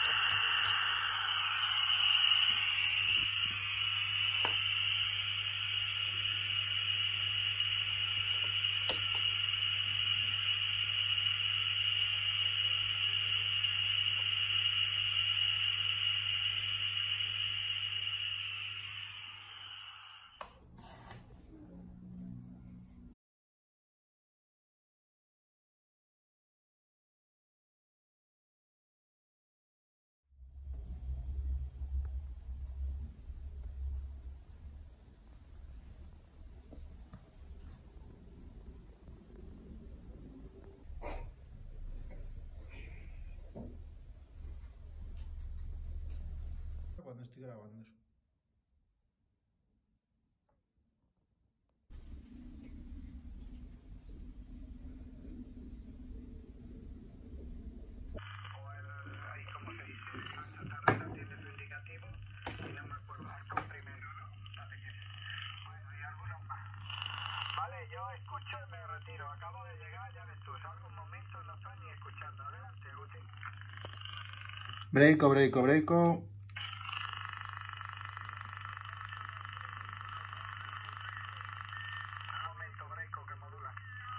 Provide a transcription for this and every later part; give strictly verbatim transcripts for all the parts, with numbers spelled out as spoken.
Cuando estoy grabando eso. Ahí como se dice, esta tarjeta tiene su indicativo y no me acuerdo, con primero, ¿no? Parece que bueno, y algunos más. Vale, yo escucho y me retiro, acabo de llegar, ya ves tú, salgo un momento, no estoy ni escuchando. Adelante, Guti. Breiko, breiko, breiko. Un momento, Breiko, que modula.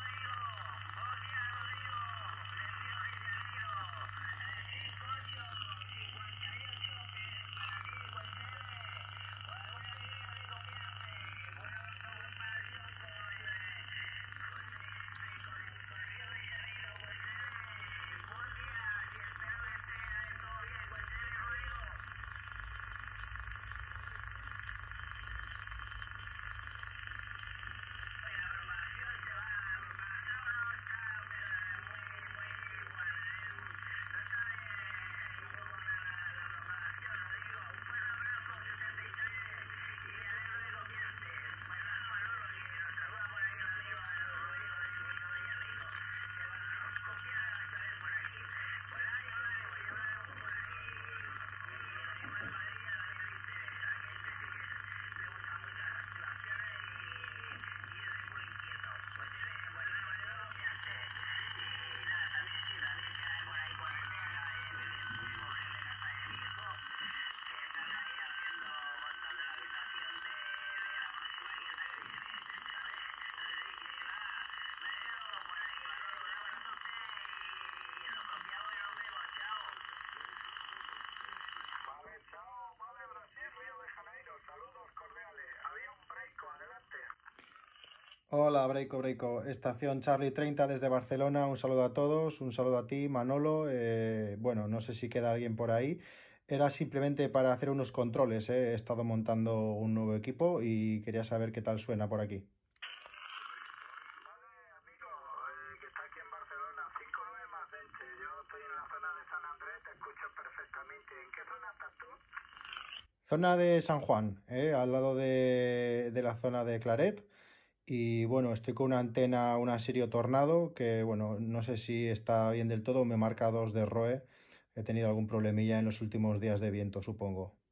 Hola, breiko, breiko. Estación Charlie treinta desde Barcelona. Un saludo a todos. Un saludo a ti, Manolo. Eh, bueno, no sé si queda alguien por ahí. Era simplemente para hacer unos controles. ¿eh? He estado montando un nuevo equipo y quería saber qué tal suena por aquí. Vale, amigo, eh, que está aquí en Barcelona, cinco nueve más veinte. Yo estoy en la zona de San Andrés, te escucho perfectamente. ¿En qué zona estás tú? Zona de San Juan, ¿eh? Al lado de, de la zona de Claret. Y bueno, estoy con una antena, una Sirio Tornado, que bueno, no sé si está bien del todo, me marca dos de R O E. He tenido algún problemilla en los últimos días de viento, supongo.